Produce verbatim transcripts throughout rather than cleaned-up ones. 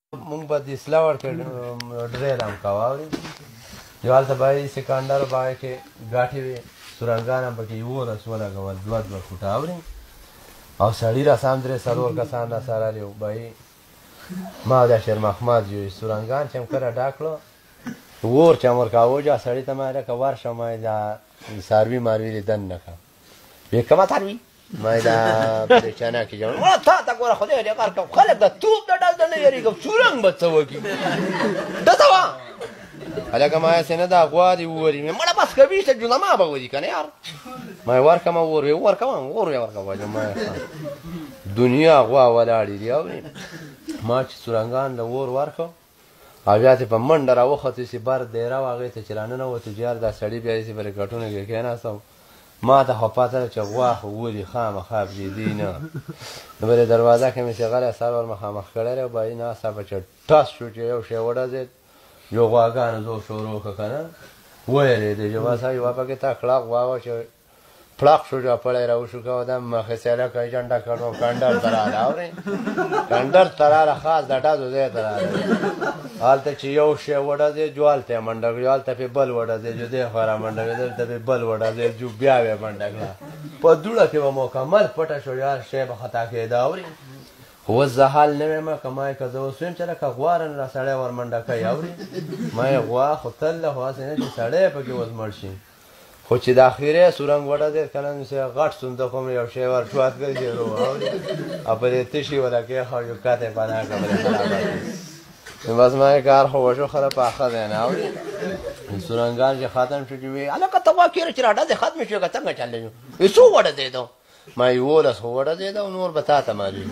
مونږ به د اصلاح ورکړ ډریل هم کوه اورې یو هلته به یې سکندر په هغې کې ګاټې وې سورنګان هم پکې یولس ولګول دوه دوه فوټه اورې او سړي راسام درې څلور کسان راسره یو به یې ما او دا شیر محمد یو سورنګان چې هم کله ډاک کړو اور چې هم ورکاوه جا سړي ته ما لکه ورشه ما دا څاروي ماروي دې دن نه کړه ویې کومه څاروي ما دا پریشانه کې جوړ واه تا ته ګوره خدای دې کار کوم خلک د توپ د ډز نه یېرېږم سورنګ به څه وکړي دته وه هلکه ما یې نه دا غوا دې ووري مې مړه بس کوي چې جونما به ودي که نه یار ما یې ورکړم اور وې ورکوم اور یې ورکوه ما یې دنیا غوا ولاړې دي اورې ما چې سورنګان له اور ورکړ او بیا ترې په منډه راوختو چې بر دیره وه هغې ته چې راننوتو چې یار دا سړي بیا یې پرې کټونه کې کېناستم ما ته خو پته ده چې غوا خو ولي خامخا پرېږدي نه نو بلې دروازه کې مې چې غلی سر ور مخامخ کړی دی به یې ناسته به چې ټس شو چې یو شی وډزېد یو غواګانو زو شروع کړه که نه ویرېدې چې بس یوه پکې تکړه غوا وه چې پړق شو چې پړی را وشو که دم مخې سیله کوي جنډه کړو کنډر ته راله اورې کنډر ته راله خاص د ډزو ځای ته راله هلته چې یو شی وډزېد جو هلته یې منډه کړي هلته پې بل وډزېد جو دې خوا را منډه کړي دلته پې بل وډزېد جو بیا یې منډه کړه په دوړه کې به مکمل پټه شو یار شی به خطا کېده اورې خو اوس زه حال نه ویم که ما یې که زه اوس ویم چې لکه غوا رانه را سړی ور منډه کوي اورې ما یې غوا خو تل له خو هسې نه چې سړی پکې اوس مړ شي خو چې د اخرې سورنګ وډزېد که نه نو غټ صندوق هم یو شی ور ټوات ګرځېدو اورې او په دې تشي وله کېښود یو کاته یې پناه کړه بلې خرابه نو بس ما یې کار خو وشو خله پاخه دی نه اورې سورنګان چې ختم شو چې وی هلکه ته وا کېره چې را ډزې ختمې شوې که څنګه چلې شو وی څو وډزېدو ما یولس خو وډزېده او نور به تا ته معلوم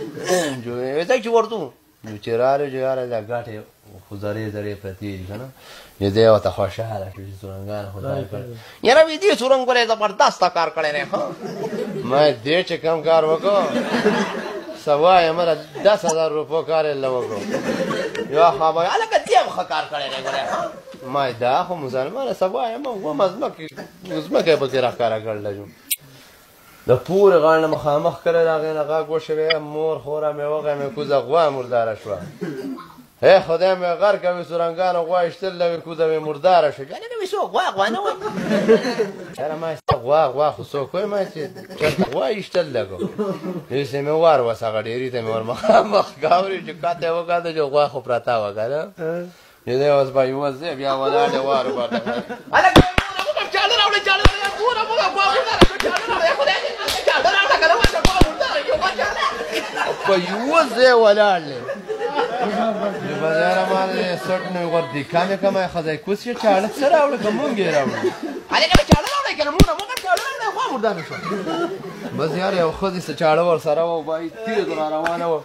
وی ځای چې ورځو نو چې راغلو چې یاره دا ګاټې خو زرې زرې پرتې دي که نه نو دی ورته خوشحاله شو چې سورنګان خدای کړی یاره وی دې سورنګ ګورې زبردسته کار کړی دی ښه ما دې چې کم کار وکړو سوا یې مله دس هزار روپو کار یې له وکړو یوه خوا به هلکه دې هم ښه کار کړی دی ګورې ما دا خو مسلمانه سوا یې ما ومه ځمکې ځمکه یې پکې راښکاره کړله جو د پورې غاړه نه مخامخ کړی د هغې نه غږ وشوې مور خوره مې وغی مې کوزه غوا مرداره شوه هی خدای مې غر کوي سورنګانو غوا ایشتل لوي کوزه مې مرداره شوه جانې مې څوک غوا غوا نه وایي یاره ما ستا غوا غوا خو څوک وایي ما چې چېرته غوا ایشتل لګو هېڅ مې ور وس هغه ډېري ته مې ور مخامخ کاورې چې کاته یې وکاته چې غوا خو پرته وه که نه چې دی اوس به یوه ځای بیا ولاړ دی وار وباته هلکه چاړه راوړئ چاړه پوره پوره غوا مرداره شوه چاړه راوړئ خدای دې چاړه راوړه که نه ورته غوا مرداره یو غوا چاړه په یوه ځای ولاړ دی بس یاره ما سټ نه ور دیکا مې که ما یې ښځی کوس چې چاړه څه راوړه که مونږ یې راوړو هلکه مې چاړه راوړئ که نه مونږ مونږ چاړه راوړئ غوا مرداره شوه بس یاره یو ښځې څه چاړه ورسره وه بایي تېز را روانه وه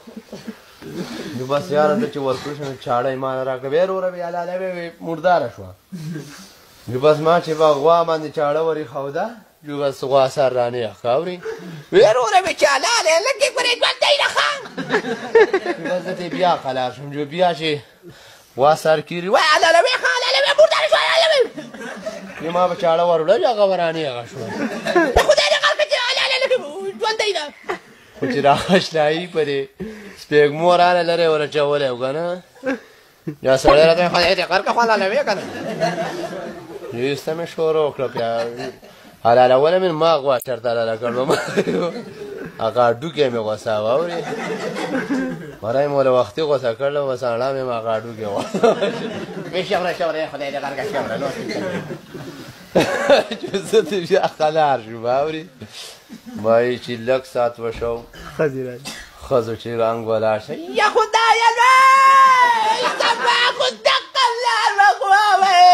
نو بس یاره زه چې ورکړو شم چاړه یې ماله راکړه ویې وروره وې هلاله وې مرداره شوه نو بس ما چې په غوا باندې چاړه ور ایښوده جو بس غوا سر رانیغ که اورې ویې وروره وې چې هلاله لږ یې ګورې ژوندی ده ښه بس زه ترې بیا قلار شوم جو بیا چې غوا سر کېري وایي هلاله وې ښه هلاله وې مرداره شوه هلاله وې بیا ما به چاړه ور وړه هغه به رانیغه شوه د خدای دې غر کړه چې هلاله لږ ژوندی ده خو چې رااشنایي پرې سپېږمو راله لرې ور اچولی و که نه یا سړی راته خدای دې غر کړه خو هلاله وې که نه ایسته مې شروع کړه بیا حلالوله مې ما غوا چېرته حلاله کړ نو هغه هډوکې مې غوڅاوه اورې مری مې له وختي غوڅه کړله بس اڼه مې م هغه هډوکې غوڅاوه وې شوره شوره خدای دې غر کړه شوره نو چې زه ترې بیا خلار شوم اورې وایي چې لږ ساعت وشو ښځې راځي ښځو چې رنګ ولاړ شه یا خدایه لوی زما خو دقه لار به غوا وې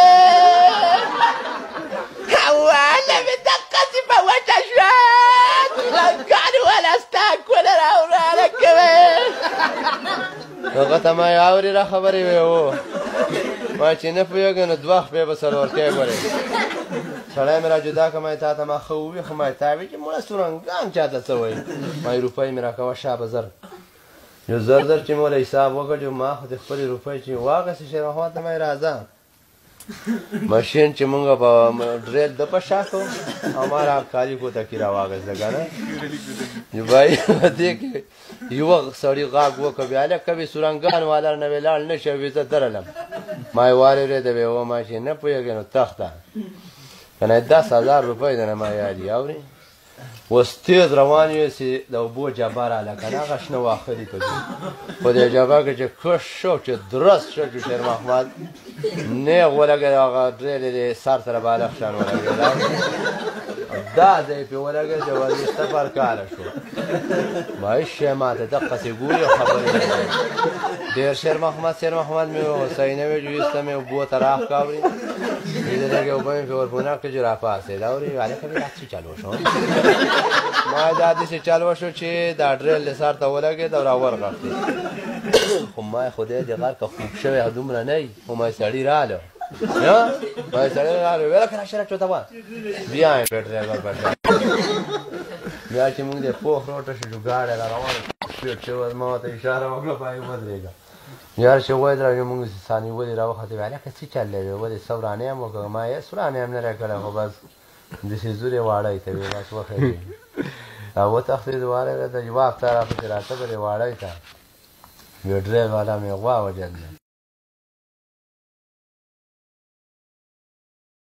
هواله مې دقسې په وچه شوه سورنګانو وله ستا کونه راوړه هلکه وې هغه ته ما یې اورې را خبرې وې هو ما چې نه پوهېږم نو دوه خپې به څلورکۍ ګورې سړی مې را جدا که ما یې تا ته ما ښه ووي خو ما یې تا وي چې مړه سورنګان چا ته څه وایي ما یې روپۍ مې را کوه شابه زر یو زر زر چې مو له حساب وکړ چې ما خو د خپلې روپۍ چې واخېستې شېرمحمد ته ما یې راځه مشین چې مونږ په ډریل د په شا کوو همارا کالي کو ته کې راواغېسته که نه بھائی دې کې یوه سړي غاږ وکړه بیا هلکه وې سورنګان والا نه وې لاړ نه شي وې زه درلم ما یې واورېده وې وما چې نه پوهېږې نو تخته که نه دس هزار روپۍ ده نه ما یاد یې اورې اوس تېز روان یو چې د اوبو جبه راله که نه هغه شنه واښه دي په کې په دې جبه کې چې کش شو چې درست شو چې شیر محمد نیغ ولګېد هغه ډریل یې د سر سره بالغ شان ولګېد دا ځای پې ولګېد چې وروسته پر کاله شو ما هېڅ شی ماته دقسې ګوري او خبرې نه کوي ډېر شیر محمد شیر محمد مې حسینه وې چې ویسته مې اوبو ته راښکه اورې دې لږې اوبه مې پې ورپونه کړې چې راپاڅېد اورې هلکه مې دا څه چلو شو ما دا داسې چلو شو چې دا ډریل د سر ته ولګېد او راورغښتې خو ما یې خدای دې غر که خوب شوی دومره نه وي خو ما یې سړي راله ما یې سړي راله ویې لکه راشه راچوته وه بیا یې کړ ډرایور په شا بیا چې مونږ د پوخ روټه شو چې ګاډی را روانه سپیډ شوه ما ورته اشاره وکړه پای ودرېږه یار چې وایي موږ ثاني ولې راوختې ویل هلکه څه چل دی ولې څه ورانې هم وکړه ما هېڅ ورانې هم نه راکړی خو بس داسې زور یې واړی ته وې بس وخېږي او وتښتېد واړی راته یوه هفته راپسې راته بلې واړی ته بیا ډرایور والا مې غوا وجل